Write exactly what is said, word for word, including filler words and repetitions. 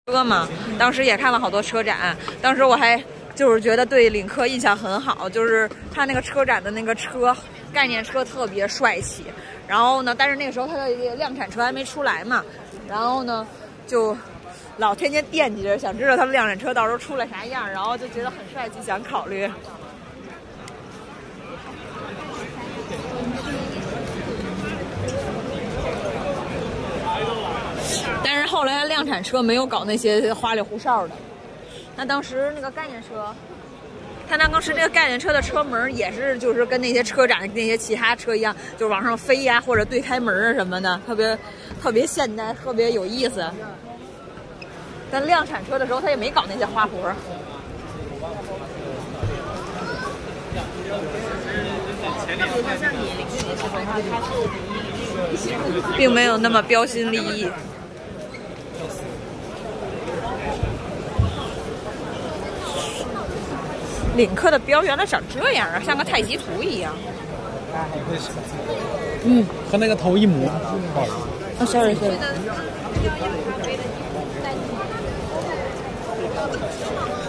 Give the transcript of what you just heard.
车嘛，当时也看了好多车展，当时我还就是觉得对领克印象很好，就是他那个车展的那个车概念车特别帅气。然后呢，但是那个时候他的量产车还没出来嘛，然后呢就老天天惦记着，想知道他的量产车到时候出来啥样，然后就觉得很帅气，想考虑。但是后来量产车没有搞那些花里胡哨的，那当时那个概念车，他那当时这个概念车的车门也是就是跟那些车展那些其他车一样，就是往上飞呀、啊、或者对开门啊什么的，特别特别现代，特别有意思。但量产车的时候他也没搞那些花活。并没有那么标新立异。领克的标原来长这样啊，像个太极图一样。 嗯，和那个头一模。 啊 ，sorry sorry。